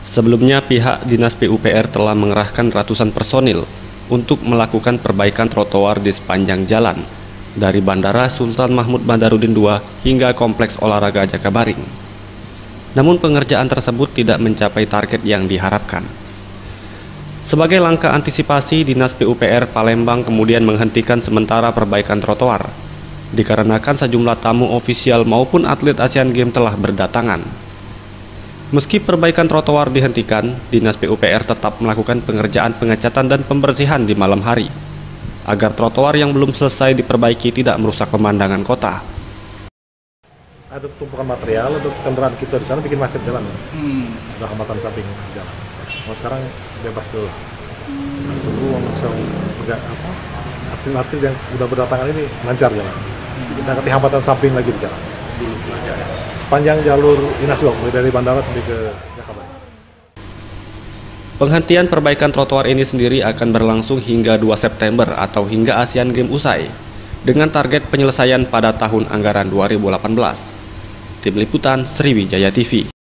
Sebelumnya, pihak Dinas PUPR telah mengerahkan ratusan personil untuk melakukan perbaikan trotoar di sepanjang jalan, dari Bandara Sultan Mahmud Badarudin II hingga Kompleks Olahraga Jakabaring. Namun pengerjaan tersebut tidak mencapai target yang diharapkan. Sebagai langkah antisipasi, Dinas PUPR Palembang kemudian menghentikan sementara perbaikan trotoar, dikarenakan sejumlah tamu ofisial maupun atlet Asian Games telah berdatangan. Meski perbaikan trotoar dihentikan, Dinas PUPR tetap melakukan pengerjaan pengecatan dan pembersihan di malam hari, agar trotoar yang belum selesai diperbaiki tidak merusak pemandangan kota. Ada tumpukan material untuk kendaraan kita di sana bikin macet jalan. Ada hambatan samping jalan. Mau sekarang bebas tuh. Bebas dulu atlet-atlet yang udah berdatangan ini lancar jalan. Kita nanti hambatan samping lagi di jalan. Sepanjang jalur Dinas mulai dari bandara sampai ke Jakabaring. Penghentian perbaikan trotoar ini sendiri akan berlangsung hingga 2 September atau hingga Asian Games usai, dengan target penyelesaian pada tahun anggaran 2018. Tim Liputan Sriwijaya TV.